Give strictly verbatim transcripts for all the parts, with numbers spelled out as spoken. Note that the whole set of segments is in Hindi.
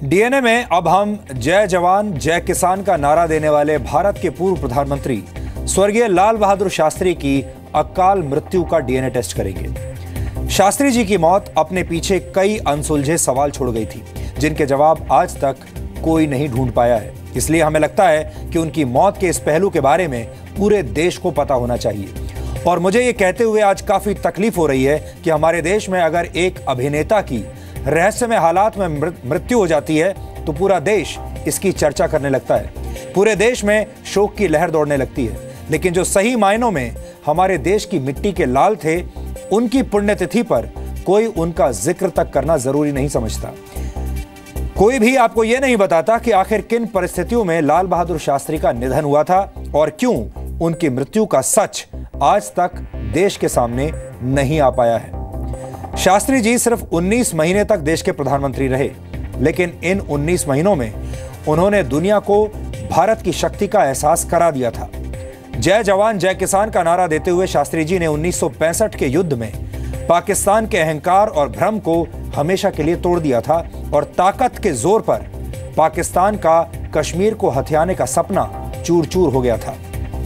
डीएनए में अब हम जय जवान जय किसान का नारा देने वाले भारत के पूर्व प्रधानमंत्री स्वर्गीय लाल बहादुर शास्त्री की अकाल मृत्यु का डीएनए टेस्ट करेंगे। शास्त्री जी की मौत अपने पीछे कई अनसुलझे सवाल छोड़ गई थी, जिनके जवाब आज तक कोई नहीं ढूंढ पाया है। इसलिए हमें लगता है कि उनकी मौत के इस पहलू के बारे में पूरे देश को पता होना चाहिए। और मुझे ये कहते हुए आज काफी तकलीफ हो रही है कि हमारे देश में अगर एक अभिनेता की रहस्यमय हालात में मृत्यु हो जाती है तो पूरा देश इसकी चर्चा करने लगता है, पूरे देश में शोक की लहर दौड़ने लगती है। लेकिन जो सही मायनों में हमारे देश की मिट्टी के लाल थे, उनकी पुण्यतिथि पर कोई उनका जिक्र तक करना जरूरी नहीं समझता। कोई भी आपको यह नहीं बताता कि आखिर किन परिस्थितियों में लाल बहादुर शास्त्री का निधन हुआ था और क्यों उनकी मृत्यु का सच आज तक देश के सामने नहीं आ पाया है। शास्त्री जी सिर्फ उन्नीस महीने तक देश के प्रधानमंत्री रहे, लेकिन इन उन्नीस महीनों में उन्होंने दुनिया को भारत की शक्ति का एहसास करा दिया था। जय जवान जय किसान का नारा देते हुए शास्त्री जी ने उन्नीस सौ पैंसठ के युद्ध में पाकिस्तान के अहंकार और भ्रम को हमेशा के लिए तोड़ दिया था और ताकत के जोर पर पाकिस्तान का कश्मीर को हथियाने का सपना चूर चूर हो गया था।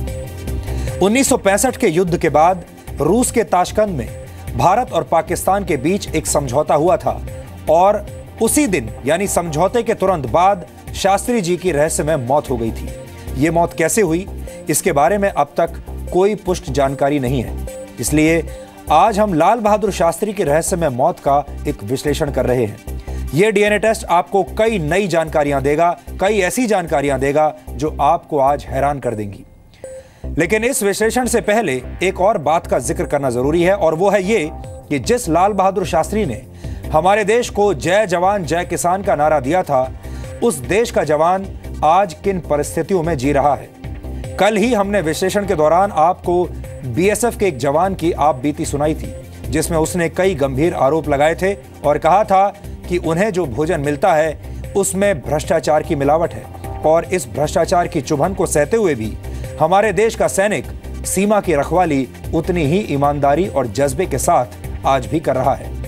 उन्नीस सौ पैंसठ के युद्ध के बाद रूस के ताशकंद में भारत और पाकिस्तान के बीच एक समझौता हुआ था और उसी दिन यानी समझौते के तुरंत बाद शास्त्री जी की रहस्यमय मौत हो गई थी। ये मौत कैसे हुई, इसके बारे में अब तक कोई पुष्ट जानकारी नहीं है। इसलिए आज हम लाल बहादुर शास्त्री की रहस्यमय मौत का एक विश्लेषण कर रहे हैं। यह डीएनए टेस्ट आपको कई नई जानकारियां देगा, कई ऐसी जानकारियां देगा जो आपको आज हैरान कर देंगी। लेकिन इस विश्लेषण से पहले एक और बात का जिक्र करना जरूरी है, और वो है ये कि जिस लाल बहादुर शास्त्री ने हमारे देश को जय जवान जय किसान का नारा दिया था, उस देश का जवान आज किन परिस्थितियों में जी रहा है। कल ही हमने विश्लेषण के दौरान आपको बीएसएफ के एक जवान की आप बीती सुनाई थी, जिसमें उसने कई गंभीर आरोप लगाए थे और कहा था कि उन्हें जो भोजन मिलता है उसमें भ्रष्टाचार की मिलावट है, और इस भ्रष्टाचार की चुभन को सहते हुए भी हमारे देश का सैनिक सीमा की रखवाली उतनी ही ईमानदारी और जज्बे के साथ आज भी कर रहा है।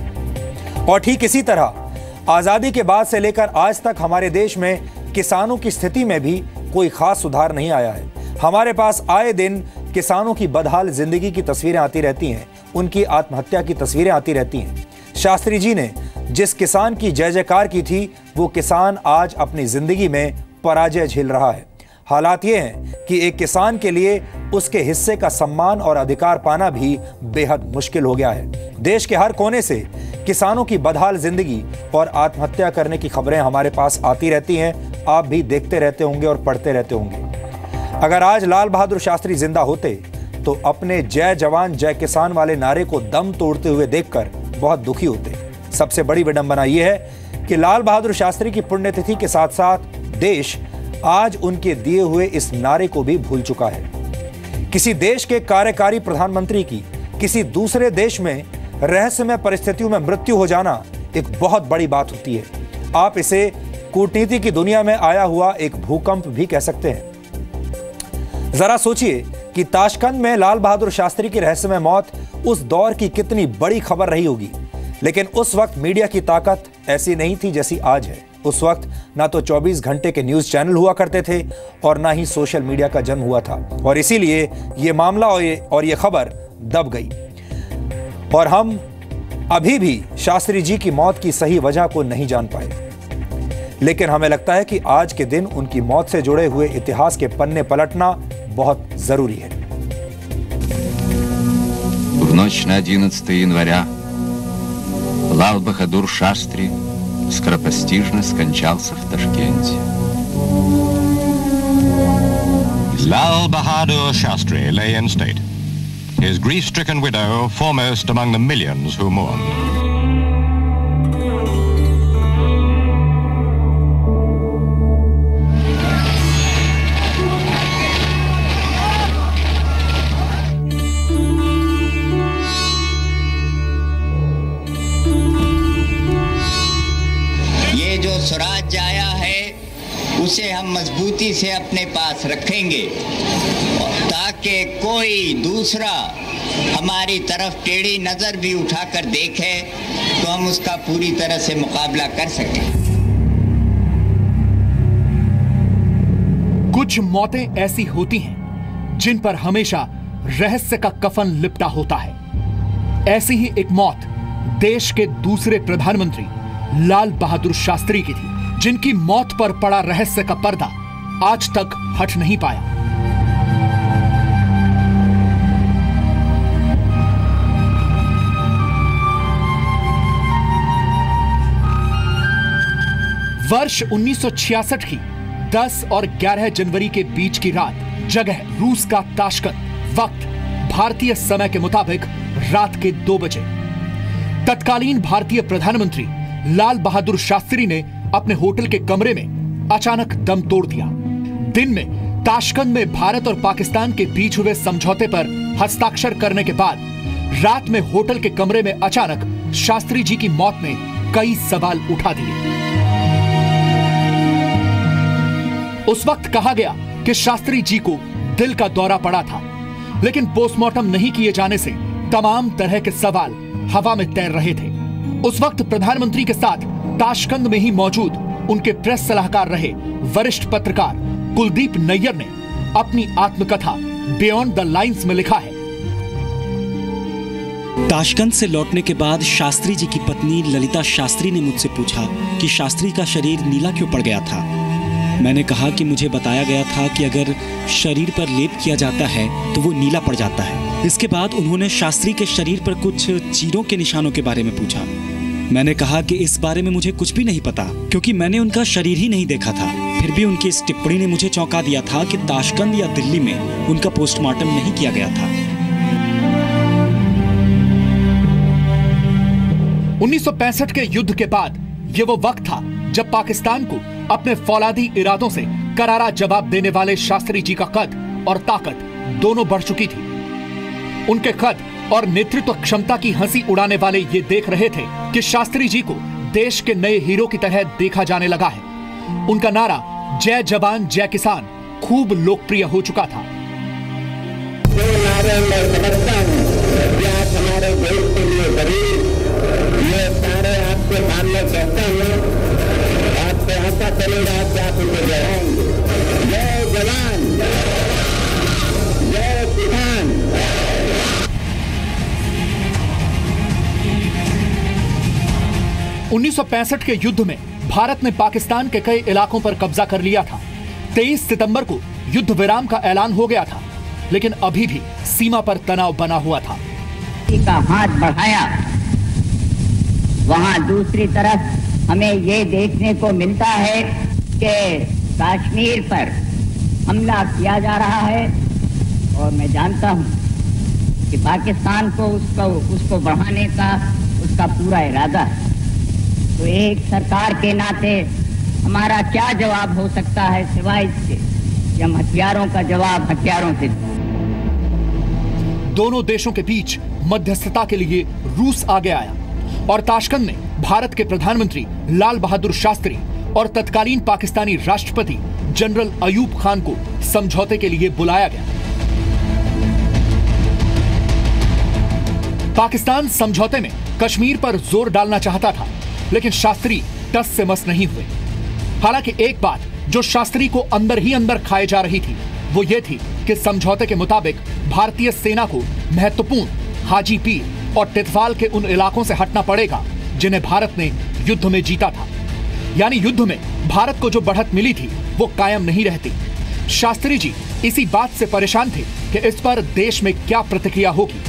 और ठीक इसी तरह आजादी के बाद से लेकर आज तक हमारे देश में किसानों की स्थिति में भी कोई खास सुधार नहीं आया है। हमारे पास आए दिन किसानों की बदहाल जिंदगी की तस्वीरें आती रहती हैं, उनकी आत्महत्या की तस्वीरें आती रहती हैं। शास्त्री जी ने जिस किसान की जय जयकार की थी, वो किसान आज अपनी जिंदगी में पराजय झेल रहा है। हालात ये हैं कि एक किसान के लिए उसके हिस्से का सम्मान और अधिकार पाना भी बेहद मुश्किल हो गया है। देश के हर कोने से किसानों की बदहाल जिंदगी और आत्महत्या करने की खबरें हमारे पास आती रहती हैं। आप भी देखते रहते होंगे और पढ़ते रहते होंगे। अगर आज लाल बहादुर शास्त्री जिंदा होते तो अपने जय जवान जय किसान वाले नारे को दम तोड़ते हुए देखकर बहुत दुखी होते। सबसे बड़ी विडंबना यह है कि लाल बहादुर शास्त्री की पुण्यतिथि के साथ साथ देश आज उनके दिए हुए इस नारे को भी भूल चुका है। किसी देश के कार्यकारी प्रधानमंत्री की किसी दूसरे देश में रहस्यमय परिस्थितियों में मृत्यु हो जाना एक बहुत बड़ी बात होती है। आप इसे कूटनीति की दुनिया में आया हुआ एक भूकंप भी कह सकते हैं। जरा सोचिए कि ताशकंद में लाल बहादुर शास्त्री की रहस्यमय मौत उस दौर की कितनी बड़ी खबर रही होगी। लेकिन उस वक्त मीडिया की ताकत ऐसी नहीं थी जैसी आज है। उस वक्त ना तो चौबीस घंटे के न्यूज चैनल हुआ करते थे और ना ही सोशल मीडिया का जन्म हुआ था, और इसीलिए ये मामला और ये और ये खबर दब गई। और हम अभी भी शास्त्री जी की मौत की सही वजह को नहीं जान पाए। लेकिन हमें लगता है कि आज के दिन उनकी मौत से जुड़े हुए इतिहास के पन्ने पलटना बहुत जरूरी है। В ночь на одиннадцатое января Лал Бахадур Шастри скоропостижно скончался в Ташкенте. Lal Bahadur Shastri lay in state, his grief-stricken widow foremost among the millions who mourned. Swaraj आया है उसे हम मजबूती से अपने पास रखेंगे ताकि कोई दूसरा हमारी तरफ टेढ़ी नज़र भी उठाकर देखे तो हम उसका पूरी तरह से मुकाबला कर सकें। कुछ मौतें ऐसी होती हैं जिन पर हमेशा रहस्य का कफन लिपटा होता है। ऐसी ही एक मौत देश के दूसरे प्रधानमंत्री लाल बहादुर शास्त्री की थी, जिनकी मौत पर पड़ा रहस्य का पर्दा आज तक हट नहीं पाया। वर्ष उन्नीस सौ छियासठ की दस और ग्यारह जनवरी के बीच की रात, जगह रूस का ताशकंद, वक्त भारतीय समय के मुताबिक रात के दो बजे। तत्कालीन भारतीय प्रधानमंत्री लाल बहादुर शास्त्री ने अपने होटल के कमरे में अचानक दम तोड़ दिया। दिन में ताशकंद में भारत और पाकिस्तान के बीच हुए समझौते पर हस्ताक्षर करने के बाद रात में होटल के कमरे में अचानक शास्त्री जी की मौत ने कई सवाल उठा दिए। उस वक्त कहा गया कि शास्त्री जी को दिल का दौरा पड़ा था, लेकिन पोस्टमार्टम नहीं किए जाने से तमाम तरह के सवाल हवा में तैर रहे थे। उस वक्त प्रधानमंत्री के साथ ताशकंद में ही मौजूद उनके प्रेस सलाहकार रहे वरिष्ठ पत्रकार कुलदीप नैयर ने अपनी आत्मकथा बियॉन्ड द लाइंस में लिखा है। ताशकंद से लौटने के बाद शास्त्री जी की पत्नी ललिता शास्त्री ने मुझसे पूछा कि शास्त्री का शरीर नीला क्यों पड़ गया था। मैंने कहा कि मुझे बताया गया था कि अगर शरीर पर लेप किया जाता है तो वो नीला पड़ जाता है। इसके बाद उन्होंने शास्त्री के शरीर पर कुछ चीरों के निशानों के बारे में पूछा। मैंने कहा कि इस बारे में मुझे कुछ भी नहीं पता, क्योंकि मैंने उनका शरीर ही नहीं देखा था। फिर भी उनकी इस टिप्पणी ने मुझे चौंका दिया था कि ताशकंद या दिल्ली में उनका पोस्टमार्टम नहीं किया गया था। उन्नीस सौ पैंसठ के युद्ध के बाद ये वो वक्त था जब पाकिस्तान को अपने फौलादी इरादों से करारा जवाब देने वाले शास्त्री जी का कद और ताकत दोनों बढ़ चुकी थी। उनके कद और नेतृत्व क्षमता की हंसी उड़ाने वाले ये देख रहे थे कि शास्त्री जी को देश के नए हीरो की तरह देखा जाने लगा है। उनका नारा जय जवान जय किसान खूब लोकप्रिय हो चुका था। जो नारे मैं समझता हूँ कि आप हमारे देश के लिए गरीब, ये सारे आपके सामने कहते हैं, आपको ऐसा चलेगा कि आप उनको जगाएंगे। जय जवान जय किसान। उन्नीस सौ पैंसठ के युद्ध में भारत ने पाकिस्तान के कई इलाकों पर कब्जा कर लिया था। तेईस सितंबर को युद्ध विराम का ऐलान हो गया था, लेकिन अभी भी सीमा पर तनाव बना हुआ था। का हाथ बढ़ाया, वहां दूसरी तरफ हमें ये देखने को मिलता है कि कश्मीर पर हमला किया जा रहा है, और मैं जानता हूं कि पाकिस्तान को उसको उसको बढ़ाने का उसका पूरा इरादा है। तो एक सरकार के नाते हमारा क्या जवाब हो सकता है सिवाय इसके कि हम हथियारों का जवाब हथियारों से। दोनों देशों के बीच मध्यस्थता के लिए रूस आगे आया और ताशकंद में भारत के प्रधानमंत्री लाल बहादुर शास्त्री और तत्कालीन पाकिस्तानी राष्ट्रपति जनरल अयूब खान को समझौते के लिए बुलाया गया। पाकिस्तान समझौते में कश्मीर पर जोर डालना चाहता था, लेकिन शास्त्री टस से मस नहीं हुए। हालांकि एक बात जो शास्त्री को अंदर ही अंदर खाए जा रही थी, वो ये थी कि समझौते के मुताबिक भारतीय सेना को महत्वपूर्ण हाजी पीर और टिटवाल के उन इलाकों से हटना पड़ेगा जिन्हें भारत ने युद्ध में जीता था। यानी युद्ध में भारत को जो बढ़त मिली थी वो कायम नहीं रहती। शास्त्री जी इसी बात से परेशान थे कि इस पर देश में क्या प्रतिक्रिया होगी।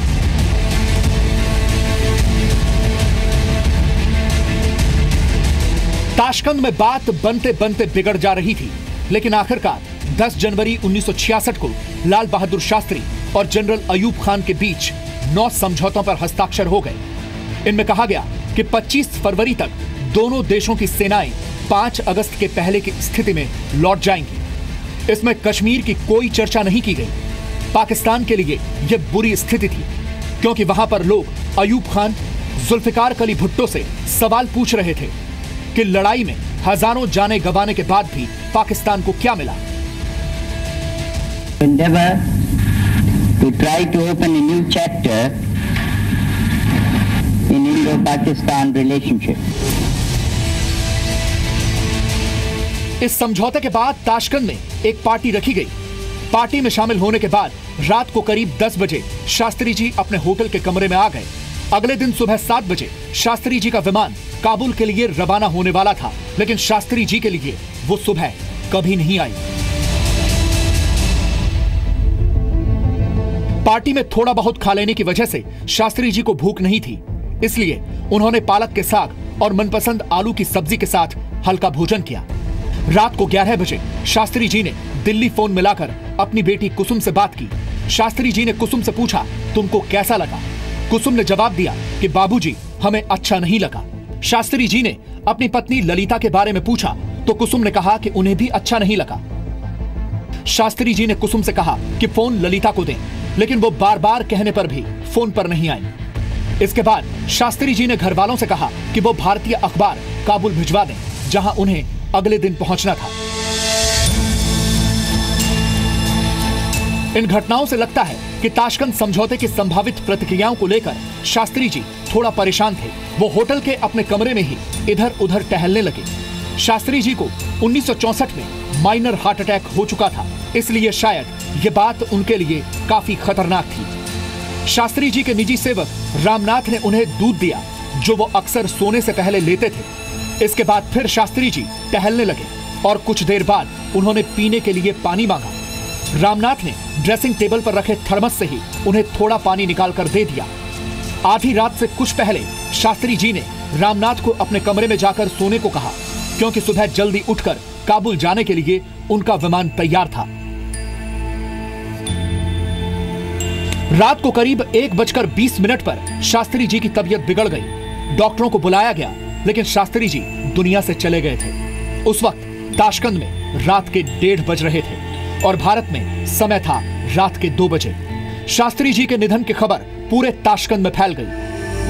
ताशकंद में बात बनते बनते बिगड़ जा रही थी, लेकिन आखिरकार दस जनवरी उन्नीस सौ छियासठ को लाल बहादुर शास्त्री और जनरल अयूब खान के बीच नौ समझौतों पर हस्ताक्षर हो गए। इनमें कहा गया कि पच्चीस फरवरी तक दोनों देशों की सेनाएं पाँच अगस्त के पहले की स्थिति में लौट जाएंगी। इसमें कश्मीर की कोई चर्चा नहीं की गई। पाकिस्तान के लिए यह बुरी स्थिति थी, क्योंकि वहां पर लोग अयूब खान, जुल्फिकार अली भुट्टो से सवाल पूछ रहे थे कि लड़ाई में हजारों जाने गंवाने के बाद भी पाकिस्तान को क्या मिला। Endeavor to try to open a new chapter in Indo-Pakistan relationship. इस समझौते के बाद ताशकंद में एक पार्टी रखी गई। पार्टी में शामिल होने के बाद रात को करीब दस बजे शास्त्री जी अपने होटल के कमरे में आ गए। अगले दिन सुबह सात बजे शास्त्री जी का विमान काबुल के लिए रवाना होने वाला था, लेकिन शास्त्री जी के लिए वो सुबह कभी नहीं आई। पार्टी में थोड़ा बहुत खा लेने की वजह से शास्त्री जी को भूख नहीं थी, इसलिए उन्होंने पालक के साग और मनपसंद आलू की सब्जी के साथ हल्का भोजन किया। रात को ग्यारह बजे शास्त्री जी ने दिल्ली फोन मिलाकर अपनी बेटी कुसुम से बात की। शास्त्री जी ने कुसुम से पूछा, तुमको कैसा लगा? कुसुम ने जवाब दिया कि बाबूजी, हमें अच्छा नहीं लगा। शास्त्री जी ने अपनी पत्नी ललिता के बारे में पूछा तो कुसुम ने कहा कि उन्हें भी अच्छा नहीं लगा। शास्त्री जी ने कुसुम से कहा कि फोन ललिता को दें, लेकिन वो बार बार कहने पर भी फोन पर नहीं आई। इसके बाद शास्त्री जी ने घर वालों से कहा कि वो भारतीय अखबार काबुल भिजवा दें, जहां उन्हें अगले दिन पहुंचना था। इन घटनाओं से लगता है कि ताशकंद समझौते की संभावित प्रतिक्रियाओं को लेकर शास्त्री जी थोड़ा परेशान थे। वो होटल के अपने कमरे में ही इधर उधर टहलने लगे। शास्त्री जी को उन्नीस सौ चौसठ में माइनर हार्ट अटैक हो चुका था, इसलिए शायद ये बात उनके लिए काफी खतरनाक थी। शास्त्री जी के निजी सेवक रामनाथ ने उन्हें दूध दिया, जो वो अक्सर सोने से पहले लेते थे। इसके बाद फिर शास्त्री जी टहलने लगे और कुछ देर बाद उन्होंने पीने के लिए पानी मांगा। रामनाथ ने ड्रेसिंग टेबल पर रखे थर्मस से ही उन्हें थोड़ा पानी निकालकर दे दिया। आधी रात से कुछ पहले शास्त्री जी ने रामनाथ को अपने कमरे में जाकर सोने को कहा, क्योंकि सुबह जल्दी उठकर काबुल जाने के लिए उनका विमान तैयार था। रात को करीब एक बजकर बीस मिनट पर शास्त्री जी की तबीयत बिगड़ गई। डॉक्टरों को बुलाया गया, लेकिन शास्त्री जी दुनिया से चले गए थे। उस वक्त ताशकंद में रात के डेढ़ बज रहे थे और भारत में समय था रात के दो बजे। शास्त्री जी के निधन की खबर पूरे ताशकंद में फैल गई।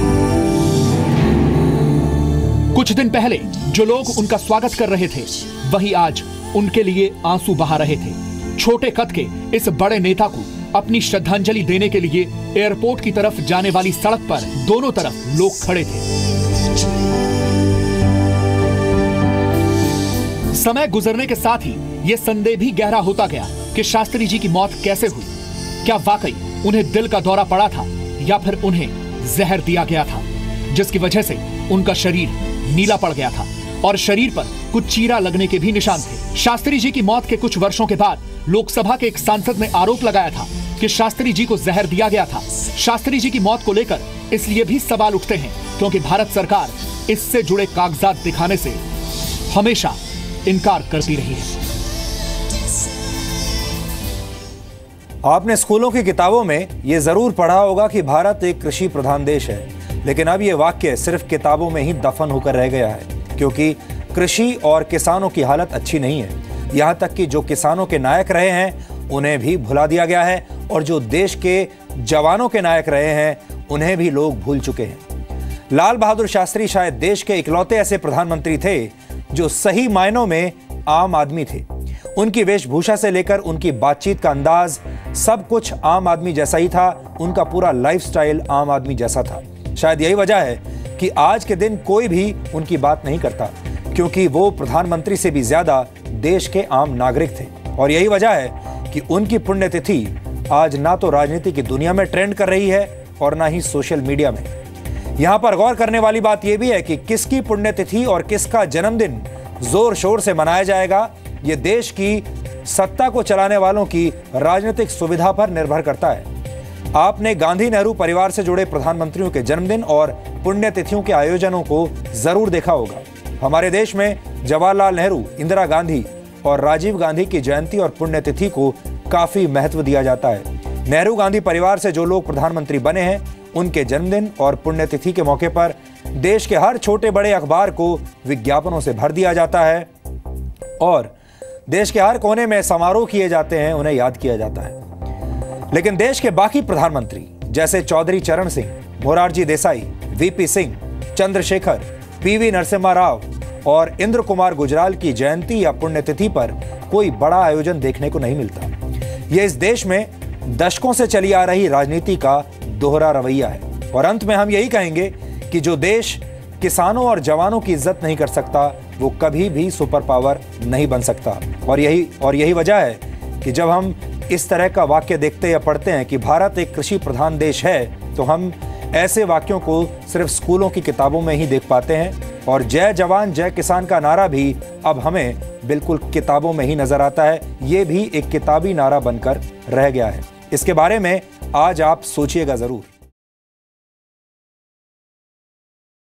कुछ दिन पहले जो लोग उनका स्वागत कर रहे थे, वही आज उनके लिए आंसू बहा रहे थे। छोटे कद के इस बड़े नेता को अपनी श्रद्धांजलि देने के लिए एयरपोर्ट की तरफ जाने वाली सड़क पर दोनों तरफ लोग खड़े थे। समय गुजरने के साथ ही यह संदेह भी गहरा होता गया कि शास्त्री जी की मौत कैसे हुई। क्या वाकई उन्हें दिल का दौरा पड़ा था, या फिर उन्हें जहर दिया गया था, जिसकी वजह से उनका शरीर नीला पड़ गया था और शरीर पर कुछ चीरा लगने के भी निशान थे। शास्त्री जी की मौत के कुछ वर्षों के बाद लोकसभा के एक सांसद ने आरोप लगाया था कि शास्त्री जी को जहर दिया गया था। शास्त्री जी की मौत को लेकर इसलिए भी सवाल उठते हैं क्योंकि भारत सरकार इससे जुड़े कागजात दिखाने से हमेशा इनकार करती रही है। आपने स्कूलों की किताबों में यह जरूर पढ़ा होगा कि भारत एक कृषि प्रधान देश है, लेकिन अब यह वाक्य सिर्फ किताबों में ही दफन होकर रह गया है, क्योंकि कृषि और किसानों की हालत अच्छी नहीं है। यहाँ तक कि जो किसानों के नायक रहे हैं उन्हें भी भुला दिया गया है, और जो देश के जवानों के नायक रहे हैं उन्हें भी लोग भूल चुके हैं। लाल बहादुर शास्त्री शायद देश के इकलौते ऐसे प्रधानमंत्री थे जो सही मायनों में आम आदमी थे। उनकी वेशभूषा से लेकर उनकी बातचीत का अंदाज सब कुछ आम आदमी जैसा ही था। उनका पूरा लाइफस्टाइल आम आदमी जैसा था। शायद यही वजह है कि आज के दिन कोई भी उनकी बात नहीं करता, क्योंकि वो प्रधानमंत्री से भी ज्यादा देश के आम नागरिक थे। और यही वजह है कि उनकी पुण्यतिथि आज ना तो राजनीति की दुनिया में ट्रेंड कर रही है और ना ही सोशल मीडिया में। यहां पर गौर करने वाली बात यह भी है कि किसकी पुण्यतिथि और किसका जन्मदिन जोर शोर से मनाया जाएगा, यह देश की सत्ता को चलाने वालों की राजनीतिक सुविधा पर निर्भर करता है। आपने गांधी नेहरू परिवार से जुड़े प्रधानमंत्रियों के जन्मदिन और पुण्यतिथियों के आयोजनों को जरूर देखा होगा। हमारे देश में जवाहरलाल नेहरू, इंदिरा गांधी और राजीव गांधी की जयंती और पुण्यतिथि को काफी महत्व दिया जाता है। नेहरू गांधी परिवार से जो लोग प्रधानमंत्री बने हैं, उनके जन्मदिन और पुण्यतिथि के मौके पर देश के हर छोटे बड़े अखबार को विज्ञापनों से भर दिया जाता है और देश के हर कोने में समारोह किए जाते हैं, उन्हें याद किया जाता है। लेकिन देश के बाकी प्रधानमंत्री जैसे चौधरी चरण सिंह, मोरारजी देसाई, वीपी सिंह, चंद्रशेखर, पीवी नरसिम्हा राव और इंद्र कुमार गुजराल की जयंती या पुण्यतिथि पर कोई बड़ा आयोजन देखने को नहीं मिलता। यह इस देश में दशकों से चली आ रही राजनीति का दोहरा रवैया है। और अंत में हम यही कहेंगे कि जो देश किसानों और जवानों की इज्जत नहीं कर सकता, वो कभी भी सुपर पावर नहीं बन सकता। और यही और यही वजह है कि जब हम इस तरह का वाक्य देखते या पढ़ते हैं कि भारत एक कृषि प्रधान देश है, तो हम ऐसे वाक्यों को सिर्फ स्कूलों की किताबों में ही देख पाते हैं। और जय जवान जय किसान का नारा भी अब हमें बिल्कुल किताबों में ही नजर आता है। ये भी एक किताबी नारा बनकर रह गया है। इसके बारे में आज आप सोचिएगा जरूर।